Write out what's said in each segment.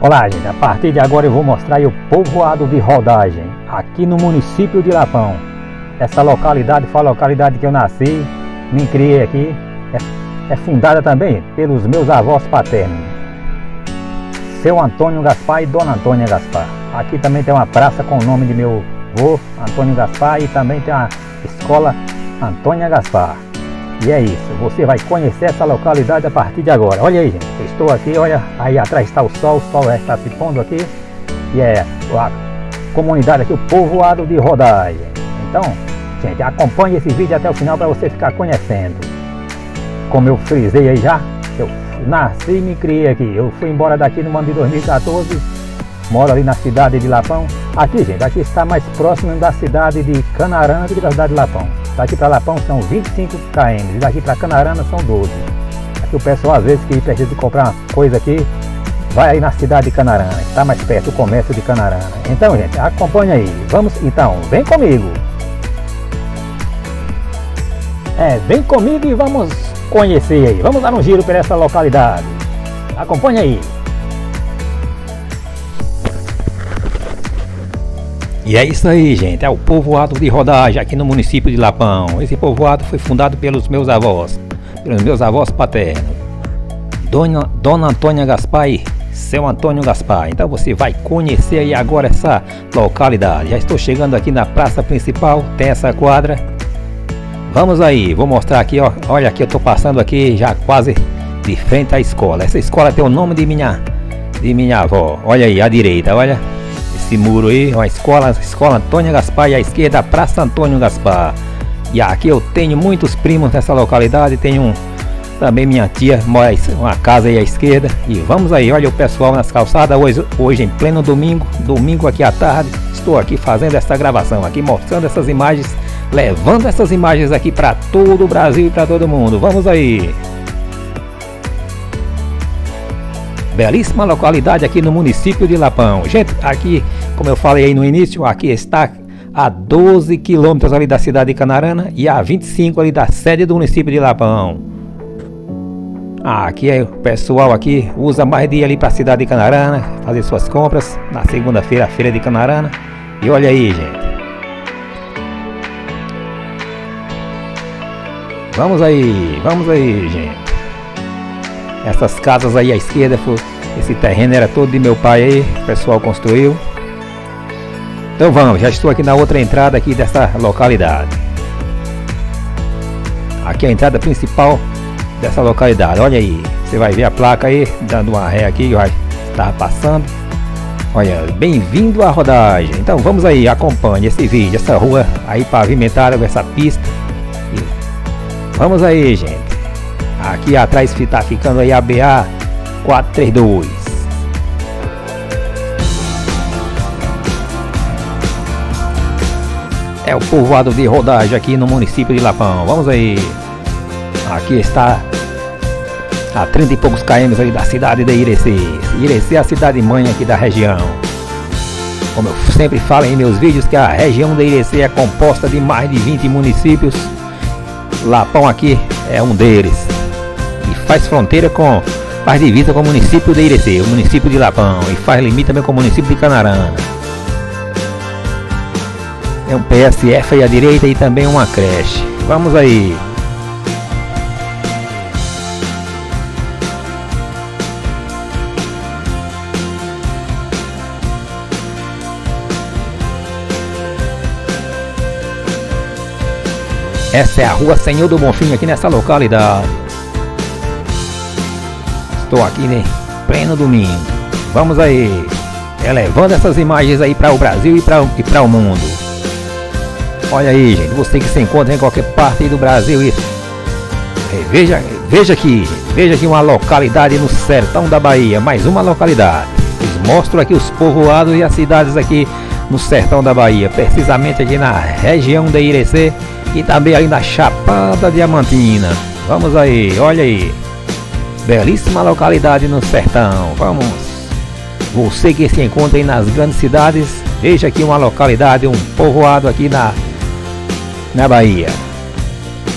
Olá, gente, a partir de agora eu vou mostrar aí o povoado de Rodagem, aqui no município de Lapão. Essa localidade foi a localidade que eu nasci, me criei aqui, é fundada também pelos meus avós paternos, seu Antônio Gaspar e Dona Antônia Gaspar. Aqui também tem uma praça com o nome de meu avô, Antônio Gaspar, e também tem a escola Antônia Gaspar. E é isso, você vai conhecer essa localidade a partir de agora. Olha aí, gente, eu estou aqui, olha, aí atrás está o sol já está se pondo aqui. E é a comunidade aqui, o povoado de Rodagem. Então, gente, acompanhe esse vídeo até o final para você ficar conhecendo. Como eu frisei aí já, eu nasci e me criei aqui. Eu fui embora daqui no ano de 2014, moro ali na cidade de Lapão. Aqui, gente, aqui está mais próximo da cidade de Canarana do que da cidade de Lapão. Daqui para Lapão são 25 km, e daqui para Canarana são 12. Aqui o pessoal às vezes que precisa de comprar uma coisa aqui, vai aí na cidade de Canarana, está mais perto do comércio de Canarana. Então, gente, acompanha aí. Vamos, então, vem comigo. Vem comigo e vamos conhecer aí. Vamos dar um giro por essa localidade. Acompanha aí. E é isso aí, gente, é o povoado de Rodagem aqui no município de Lapão. Esse povoado foi fundado pelos meus avós paternos, Dona Antônia Gaspar e seu Antônio Gaspar. Então você vai conhecer aí agora essa localidade. Já estou chegando aqui na praça principal, tem essa quadra. Vamos aí, vou mostrar aqui, ó. Olha aqui, eu estou passando aqui já quase de frente à escola. Essa escola tem o nome de minha avó. Olha aí, à direita, olha. Esse muro aí, a escola Antônia Gaspar, e à esquerda a Praça Antônio Gaspar. E aqui eu tenho muitos primos nessa localidade, tenho também minha tia, mora uma casa aí à esquerda. E vamos aí, olha o pessoal nas calçadas, hoje em pleno domingo aqui à tarde, estou aqui fazendo essa gravação, aqui mostrando essas imagens, levando essas imagens aqui para todo o Brasil e para todo mundo. Vamos aí! Belíssima localidade aqui no município de Lapão. Gente, aqui, como eu falei aí no início, aqui está a 12 quilômetros ali da cidade de Canarana e a 25 ali da sede do município de Lapão. Aqui o pessoal aqui usa mais dia ali para a cidade de Canarana, fazer suas compras na segunda-feira, a feira de Canarana. E olha aí, gente. Vamos aí, gente. Essas casas aí à esquerda, esse terreno era todo de meu pai aí, o pessoal construiu. Então vamos, já estou aqui na outra entrada aqui dessa localidade. Aqui é a entrada principal dessa localidade, olha aí. Você vai ver a placa aí, dando uma ré aqui, vai estar passando. Olha, bem-vindo a Rodagem. Então vamos aí, acompanhe esse vídeo, essa rua aí pavimentada com essa pista. E vamos aí, gente. Aqui atrás está ficando aí a BA 432. É o povoado de Rodagem aqui no município de Lapão. Vamos aí. Aqui está a 30 e poucos km aí da cidade de Irecê. Irecê é a cidade mãe aqui da região. Como eu sempre falo em meus vídeos, que a região de Irecê é composta de mais de 20 municípios. Lapão aqui é um deles. Faz fronteira faz divisa com o município de Irecê, o município de Lapão, e faz limite também com o município de Canarana. É um PSF aí à direita e também uma creche. Vamos aí. Essa é a rua Senhor do Bonfim aqui nessa localidade. Estou aqui, né, pleno domingo. Vamos aí, elevando essas imagens aí para o Brasil e para o mundo. Olha aí, gente, você que se encontra em qualquer parte aí do Brasil, isso. Veja aqui uma localidade no sertão da Bahia, mais uma localidade. Eu mostro aqui os povoados e as cidades aqui no sertão da Bahia, precisamente aqui na região de Irecê e também ali na Chapada Diamantina. Vamos aí, olha aí. Belíssima localidade no sertão. Vamos. Você que se encontra aí nas grandes cidades, veja aqui uma localidade, um povoado aqui na Bahia.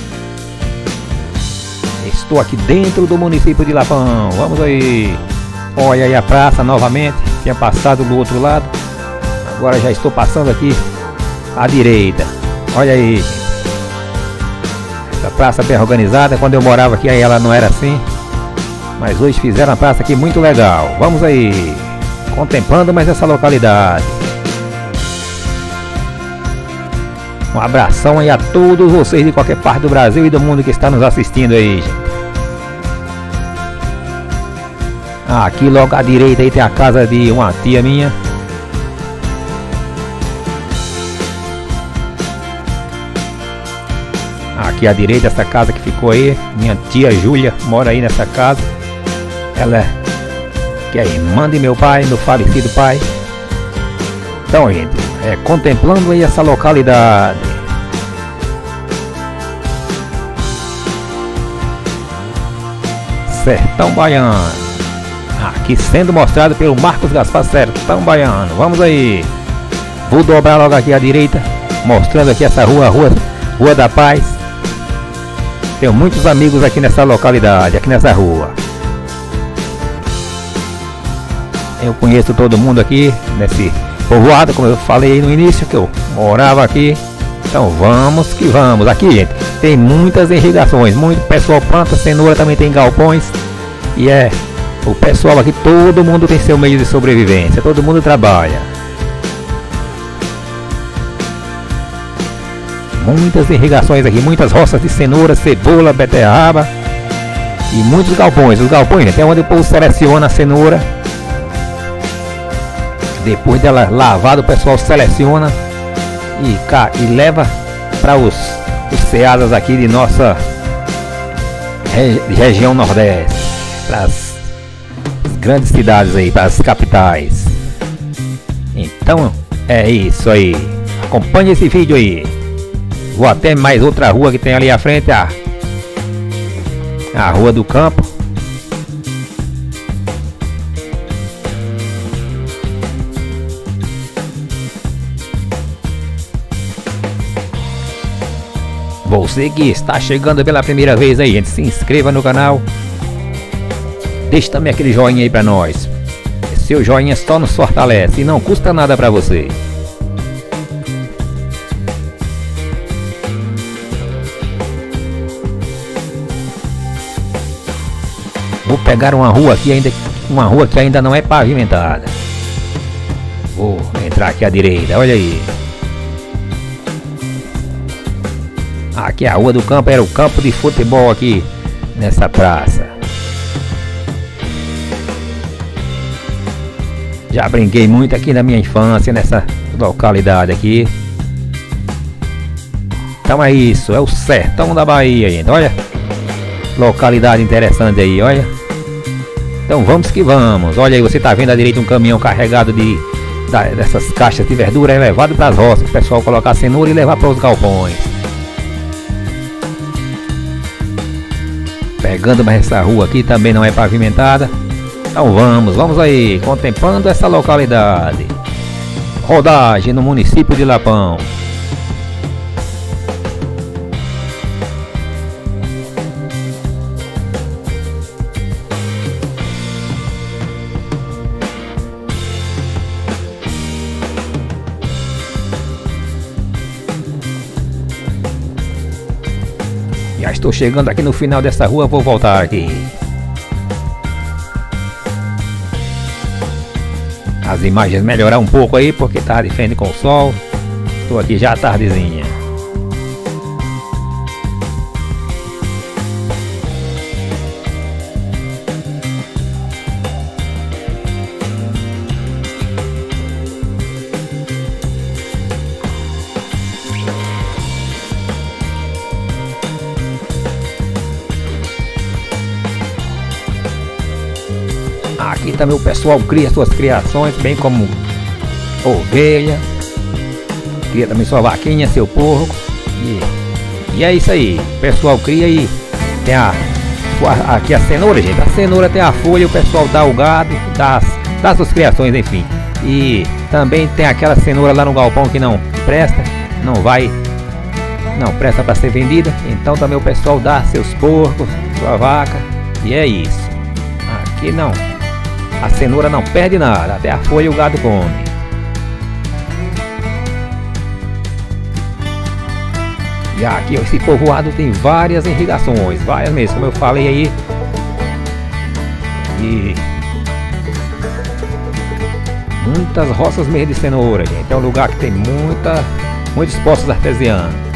Estou aqui dentro do município de Lapão. Vamos aí. Olha aí a praça novamente. Tinha passado do outro lado, agora já estou passando aqui à direita. Olha aí, gente. Essa praça bem organizada. Quando eu morava aqui aí ela não era assim, mas hoje fizeram a praça aqui muito legal. Vamos aí, contemplando mais essa localidade. Um abração aí a todos vocês de qualquer parte do Brasil e do mundo que está nos assistindo aí, gente. Aqui logo à direita aí tem a casa de uma tia minha. Aqui à direita essa casa que ficou aí, minha tia Júlia mora aí nessa casa. Ela que é irmã de meu pai, meu falecido pai. Então, gente, contemplando aí essa localidade. Sertão Baiano. Aqui sendo mostrado pelo Marcos Gaspar, Sertão Baiano. Vamos aí. Vou dobrar logo aqui à direita, mostrando aqui essa Rua da Paz. Tenho muitos amigos aqui nessa localidade, aqui nessa rua. Eu conheço todo mundo aqui nesse povoado, como eu falei no início, que eu morava aqui. Então vamos que vamos. Aqui, gente, tem muitas irrigações. Muito pessoal planta cenoura, também tem galpões. E o pessoal aqui, todo mundo tem seu meio de sobrevivência, todo mundo trabalha. Muitas irrigações aqui, muitas roças de cenoura, cebola, beterraba e muitos galpões. Os galpões, né, é onde o povo seleciona a cenoura. Depois dela lavada, o pessoal seleciona e leva para os ceadas aqui de nossa região nordeste, para as grandes cidades aí, para as capitais. Então é isso aí. Acompanhe esse vídeo aí. Vou até mais outra rua que tem ali à frente, a Rua do Campo. Você que está chegando pela primeira vez aí, gente, se inscreva no canal. Deixe também aquele joinha aí pra nós. Seu joinha só nos fortalece e não custa nada pra você. Vou pegar uma rua que ainda não é pavimentada. Vou entrar aqui à direita, olha aí. Aqui é a Rua do Campo, era o campo de futebol aqui nessa praça. Já brinquei muito aqui na minha infância nessa localidade aqui. Então é isso, é o sertão da Bahia, gente. Olha, localidade interessante aí, olha. Então vamos que vamos. Olha aí, você tá vendo à direita um caminhão carregado dessas caixas de verdura, levado para as roças, o pessoal colocar cenoura e levar para os galpões. Pegando mais essa rua aqui, também não é pavimentada. Então vamos aí, contemplando essa localidade. Rodagem no município de Lapão. Já estou chegando aqui no final dessa rua, vou voltar aqui. As imagens melhoraram um pouco aí, porque tá de frente com o sol. Estou aqui já à tardezinha. Aqui também o pessoal cria suas criações, bem como ovelha, cria também sua vaquinha, seu porco, e é isso aí. O pessoal cria e tem aqui a cenoura, gente. A cenoura tem a folha, o pessoal dá o gado, dá suas criações, enfim. E também tem aquela cenoura lá no galpão que não presta, não presta para ser vendida. Então também o pessoal dá seus porcos, sua vaca, e é isso. Aqui não. A cenoura não perde nada, até a folha o gado come. E aqui esse povoado tem várias irrigações, várias mesmo, como eu falei aí. E muitas roças mesmo de cenoura, gente. É um lugar que tem muitos poços artesianos.